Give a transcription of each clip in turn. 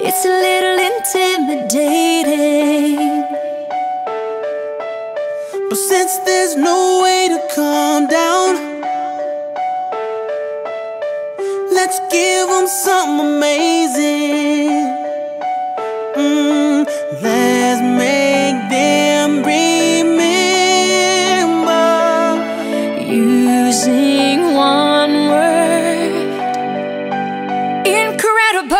It's a little intimidating, but since there's no way to calm down, let's give them something amazing. Let's make them remember. using one word: incredible.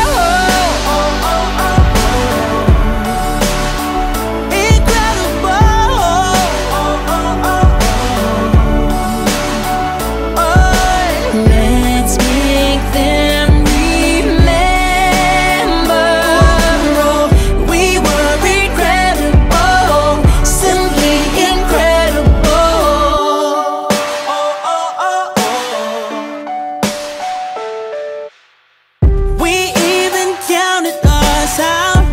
Let's make them remember we were incredible, simply incredible. We even counted us out.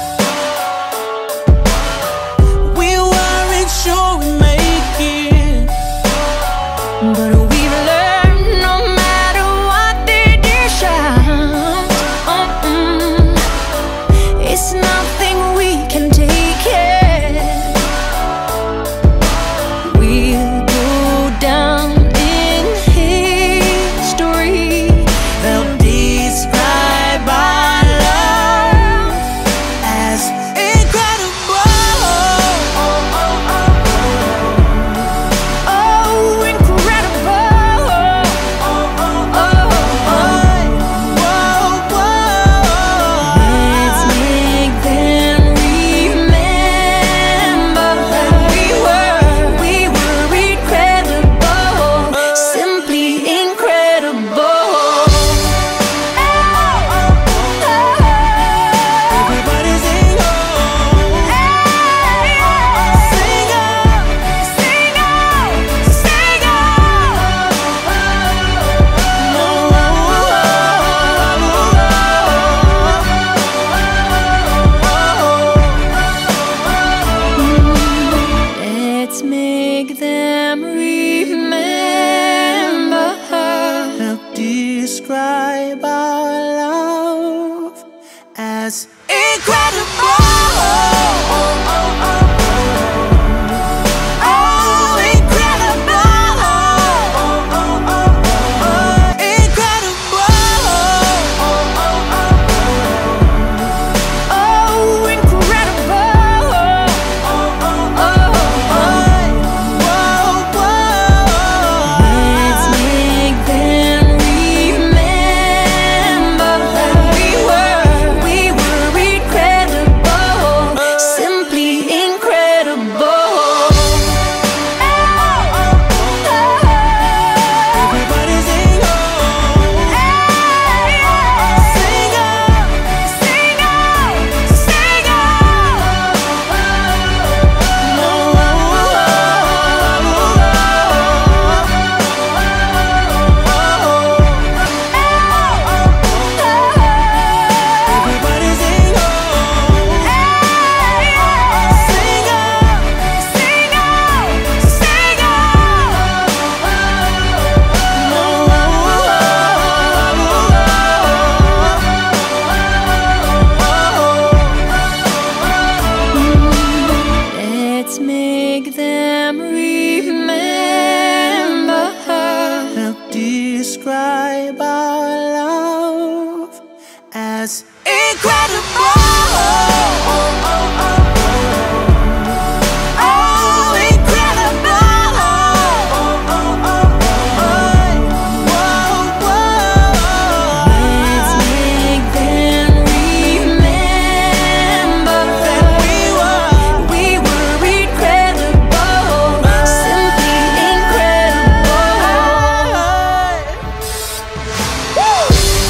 We weren't sure we'd make it, But we've learned no matter what they dish out, it's nothing we can take it. We'll go down in history. help describe our love as incredible. Oh, incredible. Let's make them remember that we were incredible, simply incredible. Everybody sing oh, sing oh. Sing out, sing out. Let's make them remember. Help describe our love as incredible. Oh, incredible. Incredible. Oh, incredible. Let's make them remember that we were incredible, simply incredible. Everybody sing oh, sing oh. Sing out, sing Everybody sing oh, sing oh. Let's make them remember. Help describe our love as incredible. Oh, incredible. Let's make them remember that we were incredible, simply incredible.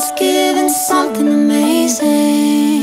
God's given something amazing.